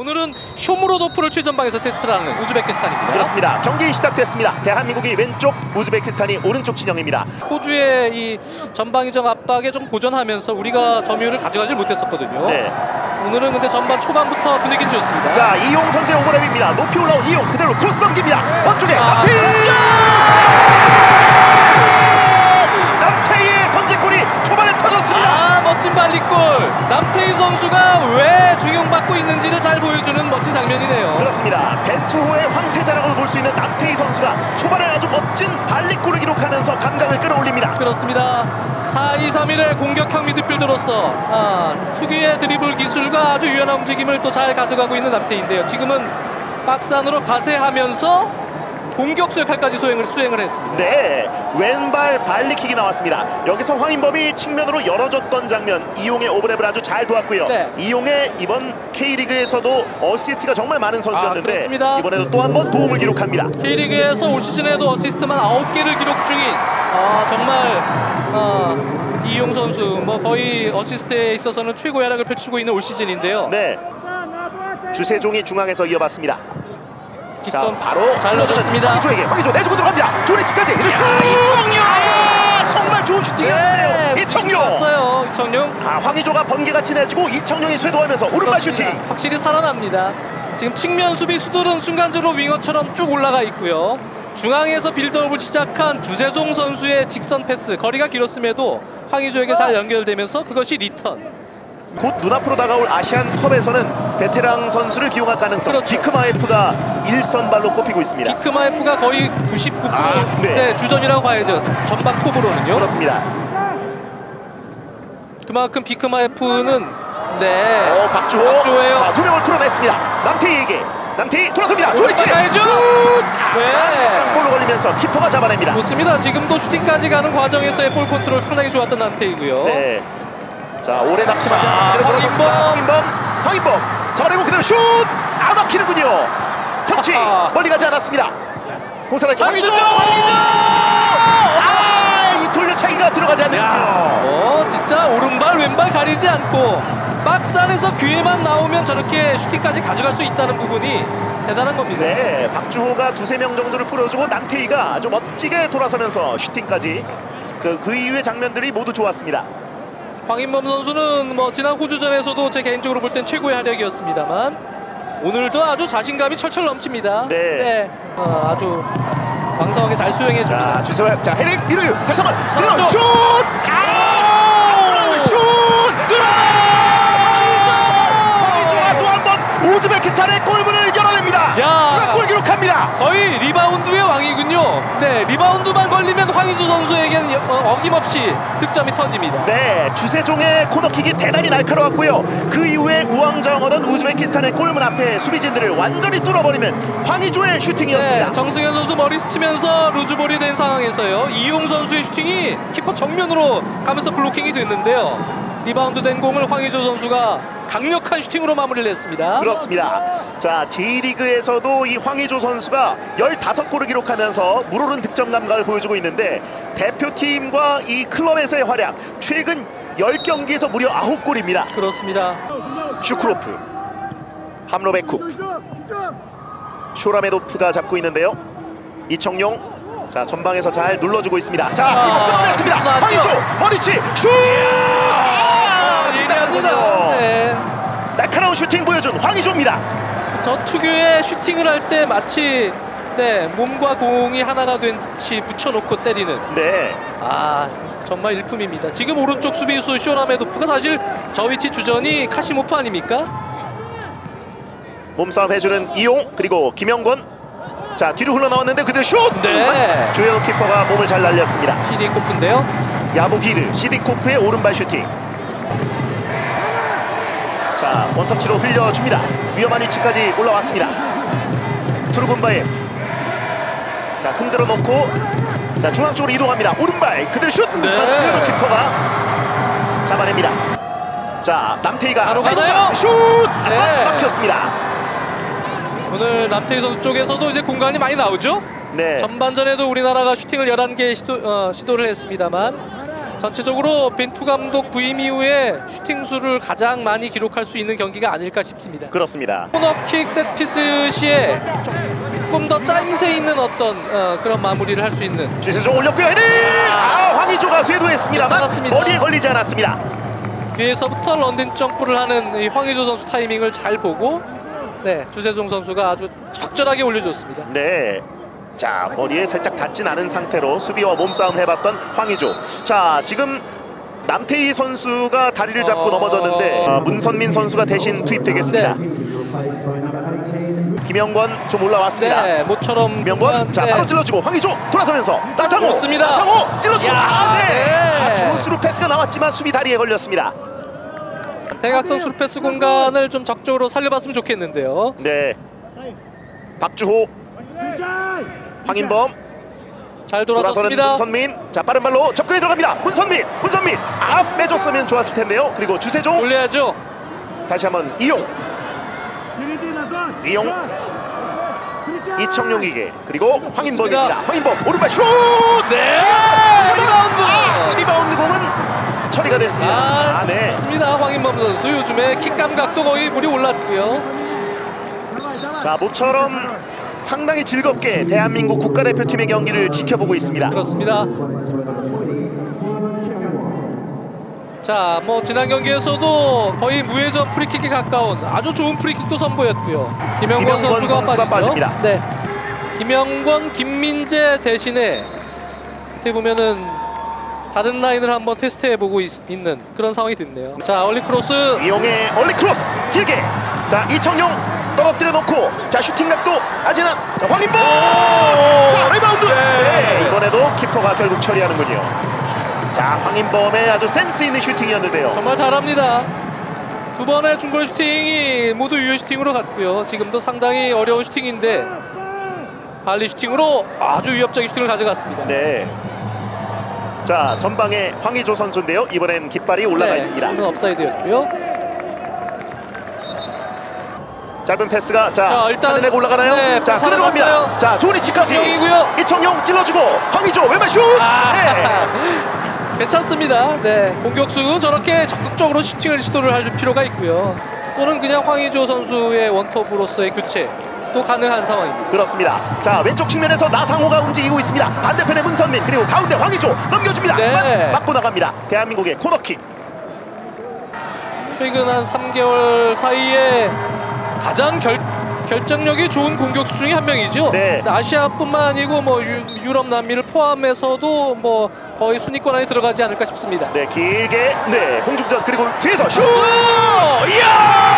오늘은 쇼무로도프를 최전방에서 테스트를 하는 우즈베키스탄입니다. 그렇습니다. 경기 시작됐습니다. 대한민국이 왼쪽, 우즈베키스탄이 오른쪽 진영입니다. 호주의 이 전방위적 압박에 좀 고전하면서 우리가 점유율을 가져가지 못했었거든요. 네. 오늘은 근데 전반 초반부터 분위기는 좋습니다. 자, 이용 선수의 오버랩입니다. 높이 올라온 이용 그대로 크로스 넘깁니다. 원쪽에 남태희의 선제골이 초반에 터졌습니다. 멋진 발리골. 남태희 선수가 왜 중용받고 있는지를 잘 보여주는 멋진 장면이네요. 그렇습니다. 배투호의 황태자락을 볼 수 있는 남태희 선수가 초반에 아주 멋진 발리골을 기록하면서 감각을 끌어올립니다. 그렇습니다. 4-2-3-1의 공격형 미드필더로서 특유의 드리블 기술과 아주 유연한 움직임을 또 잘 가져가고 있는 남태희인데요. 지금은 박스 안으로 가세하면서 공격수 역할까지 수행을 했습니다. 네, 왼발 발리킥이 나왔습니다. 여기서 황인범이 측면으로 열어줬던 장면, 이용의 오버랩을 아주 잘 도왔고요. 네. 이용의 이번 K리그에서도 어시스트가 정말 많은 선수였는데 그렇습니다. 이번에도 또 한 번 도움을 기록합니다. K리그에서 올 시즌에도 어시스트만 9개를 기록 중인 정말 이용 선수 거의 어시스트에 있어서는 최고의 활약을 펼치고 있는 올 시즌인데요. 네, 주세종이 중앙에서 이어봤습니다. 자, 뒷점 바로 잘 넣어줬습니다. 황의조 내주고 들어갑니다. 조리치까지 슛! 정말 좋은 슈팅이었는데요. 이청용 왔어요. 이청용. 황의조가 번개같이 내주고 이청용이 쇄도하면서 오른발 슈팅. 확실히 살아납니다. 지금 측면 수비수들은 순간적으로 윙어처럼 쭉 올라가 있고요. 중앙에서 빌드업을 시작한 주세종 선수의 직선 패스, 거리가 길었음에도 황의조에게 잘 연결되면서 그것이 리턴. 곧 눈앞으로 다가올 아시안컵에서는 베테랑 선수를 기용할 가능성, 그렇죠. 디크마에프가 1선발로 꼽히고 있습니다. 디크마에프가 거의 99% 네. 주전이라고 봐야죠. 전방 톱으로는요. 그렇습니다. 그만큼 비크마에프는 박주호예요. 두 명을 풀어냈습니다. 남태희에게 남태희 돌아섭니다. 조리치 가야죠. 볼로 걸리면서 키퍼가 잡아냅니다. 좋습니다. 지금도 슈팅까지 가는 과정에서의 볼 컨트롤 상당히 좋았던 남태희고요. 네. 자, 오래 낚시하지 않고 그대로 돌아섰습니다. 황인범 잡아내고 그대로 슛! 막히는군요. 터치 멀리 가지 않았습니다. 고사라지 황의조! 이 돌려차기가 들어가지 않는군요. 진짜 오른발 왼발 가리지 않고 박스 안에서 기회만 나오면 저렇게 슈팅까지 가져갈 수 있다는 부분이 대단한 겁니다. 네, 박주호가 두세 명 정도를 풀어주고 남태희가 아주 멋지게 돌아서면서 슈팅까지 그 이후의 장면들이 모두 좋았습니다. 황인범 선수는 지난 호주전에서도 제 개인적으로 볼 땐 최고의 활약이었습니다.만 오늘도 아주 자신감이 철철 넘칩니다. 네. 아주 왕성하게 잘 수행해 줍니다. 자, 주세호, 자, 헤딩 미르유 다시 한번 밀어 슛! 슛! 황의조가 또 한 번 우즈베키스탄의 골문을 열어냅니다. 추가골 기록합니다. 거의 리바운드의 왕이군요. 네, 리바운드만 걸리면 황의조 선수에게는 어김없이 득점이 터집니다. 네, 주세종의 코너킥이 대단히 날카로웠고요. 그 이후에 우왕좌왕하던 우즈베키스탄의 골문 앞에 수비진들을 완전히 뚫어버리는 황의조의 슈팅이었습니다. 네, 정승현 선수 머리 스치면서 루즈볼이 된 상황에서요. 이용 선수의 슈팅이 키퍼 정면으로 가면서 블로킹이 됐는데요. 리바운드 된 공을 황의조 선수가 강력한 슈팅으로 마무리를 했습니다. 그렇습니다. 자, J리그에서도 이 황의조 선수가 15골을 기록하면서 물오른 득점 감각을 보여주고 있는데 대표팀과 이 클럽에서의 활약 최근 10경기에서 무려 9골입니다. 그렇습니다. 슈크로프, 함로베쿠, 쇼라메도프가 잡고 있는데요. 이청용, 자, 전방에서 잘 눌러주고 있습니다. 자, 이거 끊어냈습니다. 황의조 머리치 슛! 예리합니다. 네. 날카로운 슈팅 보여준 황의조입니다. 저 특유의 슈팅을 할 때 마치 몸과 공이 하나가 된 듯이 붙여놓고 때리는. 네. 정말 일품입니다. 지금 오른쪽 수비수 쇼라메도프가 사실 저 위치 주전이 카시모프 아닙니까? 몸싸움 해주는 이용 그리고 김영권. 자, 뒤로 흘러나왔는데 그대로 슛! 네. 조현우 키퍼가 몸을 잘 날렸습니다. 시디코프인데요. 야부히르, 시디코프의 오른발 슈팅. 자, 원터치로 흘려줍니다. 위험한 위치까지 올라왔습니다. 투르군바예프. 자, 흔들어 놓고 자, 중앙 쪽으로 이동합니다. 오른발 그대로 슛! 조현우 키퍼가 잡아냅니다. 자, 남태희가 바로 가나요? 슛! 하지만 막혔습니다. 오늘 남태희 선수 쪽에서도 이제 공간이 많이 나오죠? 네. 전반전에도 우리나라가 슈팅을 11개 시도를 했습니다만 전체적으로 벤투 감독 부임 이후에 슈팅 수를 가장 많이 기록할 수 있는 경기가 아닐까 싶습니다. 그렇습니다. 코너킥 세트피스 시에 조금 더 짜임새 있는 어떤 그런 마무리를 할 수 있는 주세종 올렸고요. 헤딩! 황의조가 쇄도했습니다만 괜찮았습니다. 머리에 걸리지 않았습니다. 뒤에서부터 런던 점프를 하는 이 황의조 선수 타이밍을 잘 보고 주세종 선수가 아주 적절하게 올려줬습니다. 네. 자, 머리에 살짝 닿진 않은 상태로 수비와 몸싸움을 해봤던 황의조. 자, 지금 남태희 선수가 다리를 잡고 넘어졌는데 문선민 선수가 대신 투입되겠습니다. 김영권 좀 올라왔습니다. 네, 모처럼 김영권 자 바로 찔러주고 황의조 돌아서면서 나상호 좋습니다. 나상호 찔러주고 네. 좋은 스루 패스가 나왔지만 수비 다리에 걸렸습니다. 대각선 수루패스 공간을 좀 적극적으로 살려봤으면 좋겠는데요. 네. 박주호 황인범 잘 돌아서는 돌아섰습니다. 문선민 자 빠른 발로 접근해 들어갑니다. 문선민 빼줬으면 좋았을 텐데요. 그리고 주세종 올려야죠. 다시 한번 이용 이청용에게 그리고 황인범입니다. 황인범 오른발 슛! 네! 리바운드! 리바운드 공은 처리가 됐습니다. 네. 좋습니다. 황인범 선수 요즘에 킥 감각도 거의 물이 올랐고요. 자, 모처럼 상당히 즐겁게 대한민국 국가대표팀의 경기를 지켜보고 있습니다. 그렇습니다. 자, 뭐 지난 경기에서도 거의 무회전 프리킥에 가까운 아주 좋은 프리킥도 선보였고요. 김영권 선수가 빠집니다. 네, 김영권, 김민재 대신에 어떻게 보면은 다른 라인을 한번 테스트해보고 있는 그런 상황이 됐네요. 자, 얼리 크로스 이용의 얼리 크로스 길게 자 이청용 떨어뜨려 놓고 자 슈팅 각도 아지난 황인범 자 리바운드 네, 이번에도 키퍼가 결국 처리하는군요. 자 황인범의 아주 센스 있는 슈팅이었는데요. 정말 잘합니다. 두 번의 중거리 슈팅이 모두 유효 슈팅으로 갔고요. 지금도 상당히 어려운 슈팅인데 발리 슈팅으로 아주 위협적인 슈팅을 가져갔습니다. 네. 자 전방에 황의조 선수인데요. 이번엔 깃발이 올라가 있습니다. 지금은 업사이드였고요. 짧은 패스가 자 일단 살려내고 올라가나요? 네, 자 그대로 갑니다. 자 좋은 위치까지 이청용이고요. 이청용 찔러주고 황의조 왼발 슛! 네. 괜찮습니다. 네, 공격수 저렇게 적극적으로 슈팅을 시도를 할 필요가 있고요. 또는 그냥 황의조 선수의 원톱으로서의 교체도 가능한 상황입니다. 그렇습니다. 자 왼쪽 측면에서 나상호가 움직이고 있습니다. 반대편에 문선민 그리고 가운데 황의조 넘겨줍니다. 하지만 맞고 나갑니다. 대한민국의 코너킥. 최근 한 3개월 사이에 가장 결정력이 좋은 공격수 중에 한 명이죠. 네. 아시아뿐만 아니고 뭐 유럽, 남미를 포함해서도 뭐 거의 순위권 안에 들어가지 않을까 싶습니다. 네, 길게 네 공중전 그리고 뒤에서 슛! 이야!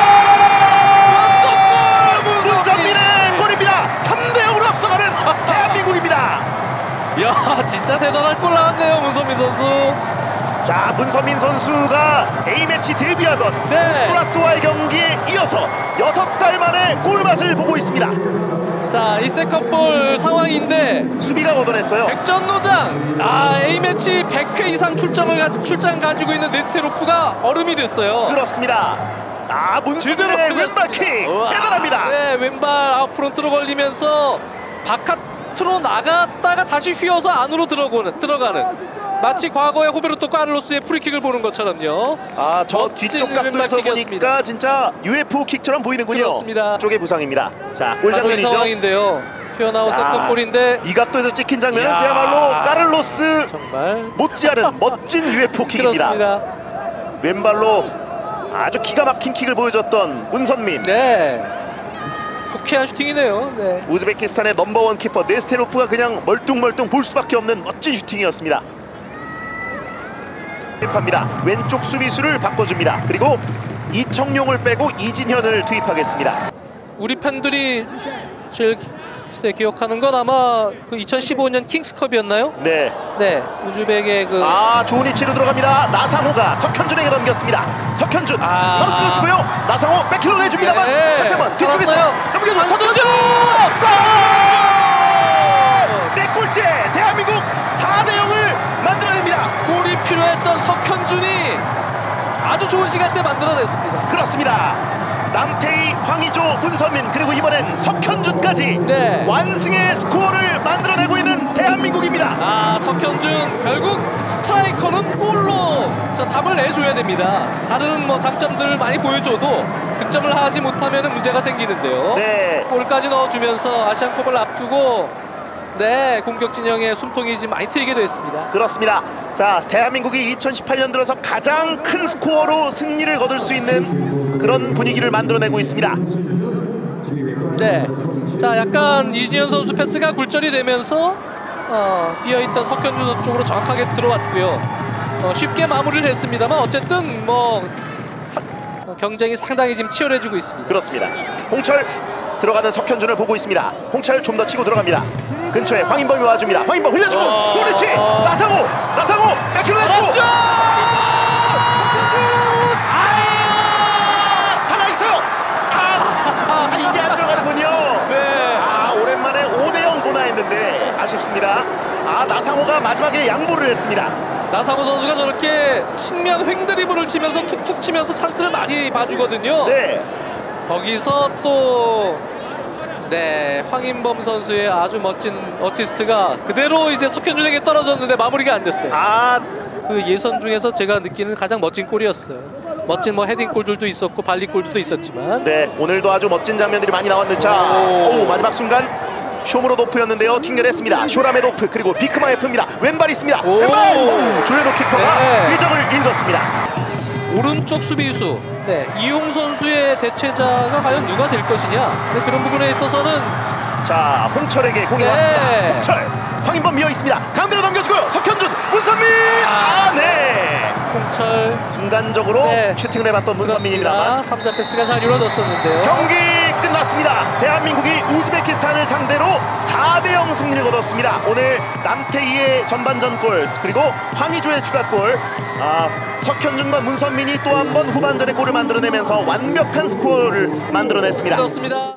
문선민의 골입니다. 3대0으로 앞서가는 대한민국입니다. 이야, 진짜 대단한 골 나왔네요, 문선민 선수. 자, 문선민 선수가 A매치 데뷔하던 honduras 경기에 이어서 6달 만에 골맛을 보고 있습니다. 자, 이 세컨볼 상황인데 수비가 걷어냈어요. 백전노장 A매치 100회 이상 출장 가지고 있는 네스테로프가 얼음이 됐어요. 그렇습니다. 문선민의 왼발킥 대단합니다. 네, 왼발 아웃프론트로 걸리면서 바깥으로 나갔다가 다시 휘어서 안으로 들어가는 마치 과거의 호베르토 카를로스의 프리킥을 보는 것처럼요. 저 뒤쪽 각도에서 보니까 진짜 UFO 킥처럼 보이는군요. 그렇습니다. 쪽의 부상입니다. 자, 골 장면이죠. 상황인데요. 튀어나온 세컨볼인데 이 각도에서 찍힌 장면은 그야말로 카를로스 정말 못지않은 멋진 UFO 킥입니다. 그렇습니다. 왼발로 아주 기가 막힌 킥을 보여줬던 문선민. 네. 후쾌한 슈팅이네요. 네. 우즈베키스탄의 넘버원 키퍼 네스테로프가 그냥 멀뚱멀뚱 볼 수밖에 없는 멋진 슈팅이었습니다. 합니다. 왼쪽 수비수를 바꿔줍니다. 그리고 이청용을 빼고 이진현을 투입하겠습니다. 우리 팬들이 제일 기억하는 건 아마 그 2015년 킹스컵이었나요? 네. 네. 우즈벡의 그 좋은 위치로 들어갑니다. 나상호가 석현준에게 넘겼습니다. 석현준 바로 찔러주고요. 나상호 백힐로 내줍니다만 다시 한번 뒤쪽에서 넘겨줘. 석현준! 골! 네 골째 대한민국 4대0을 만들어냅니다. 골이 필요했던 석현준이 아주 좋은 시간대 만들어냈습니다. 그렇습니다. 남태희, 황의조, 문선민 그리고 이번엔 석현준까지 완승의 스코어를 만들어내고 있는 대한민국. 대한민국입니다. 석현준 결국 스트라이커는 골로 답을 내줘야 됩니다. 다른 뭐 장점들을 많이 보여줘도 득점을 하지 못하면 문제가 생기는데요. 네. 골까지 넣어주면서 아시안컵을 앞두고 공격 진영의 숨통이 지금 많이 트이게 됐습니다. 그렇습니다. 자, 대한민국이 2018년 들어서 가장 큰 스코어로 승리를 거둘 수 있는 그런 분위기를 만들어내고 있습니다. 자, 약간 이진현 선수 패스가 굴절이 되면서 비어있던 석현준 쪽으로 정확하게 들어왔고요. 쉽게 마무리를 했습니다만 어쨌든 경쟁이 상당히 지금 치열해지고 있습니다. 그렇습니다. 홍철 들어가는 석현준을 보고 있습니다. 홍철 좀 더 치고 들어갑니다. 근처에 황인범이 와줍니다. 황인범 흘려주고 좋은 위치. 나상호 깎이로 내주고 석현준 살아있어요. 이게 안 들어가는군요. 오랜만에 5대0 보나 했는데 아쉽습니다. 나상호가 마지막에 양보를 했습니다. 나상호 선수가 저렇게 측면 횡 드리블을 치면서 툭툭 치면서 찬스를 많이 봐주거든요. 거기서 또 황인범 선수의 아주 멋진 어시스트가 그대로 이제 석현준에게 떨어졌는데 마무리가 안 됐어요. 그 예선 중에서 제가 느끼는 가장 멋진 골이었어요. 멋진 헤딩골들도 있었고 발리골들도 있었지만 오늘도 아주 멋진 장면들이 많이 나왔는데 마지막 순간 쇼무로도프였는데요. 튕겨냈습니다. 쇼라메도프 그리고 비크마예프입니다. 왼발 있습니다. 왼발! 조현호 키퍼가 궤적을 읽었습니다. 오른쪽 수비수 이용 선수의 대체자가 과연 누가 될 것이냐 그런 부분에 있어서는 자, 홍철에게 공이 왔습니다. 홍철 황인범 비어 있습니다. 가운데로 넘겨주고요. 석현준 문선민 홍철 순간적으로 슈팅을 해봤던 문선민입니다만 3자 패스가 잘 이루어졌었는데요. 경기 끝났습니다. 대한민국이 우즈베키스탄을 상대로 4대0 승리를 거뒀습니다. 오늘 남태희의 전반전 골 그리고 황의조의 추가골 석현준과 문선민이 또 한 번 후반전에 골을 만들어내면서 완벽한 스코어를 만들어냈습니다. 그렇습니다.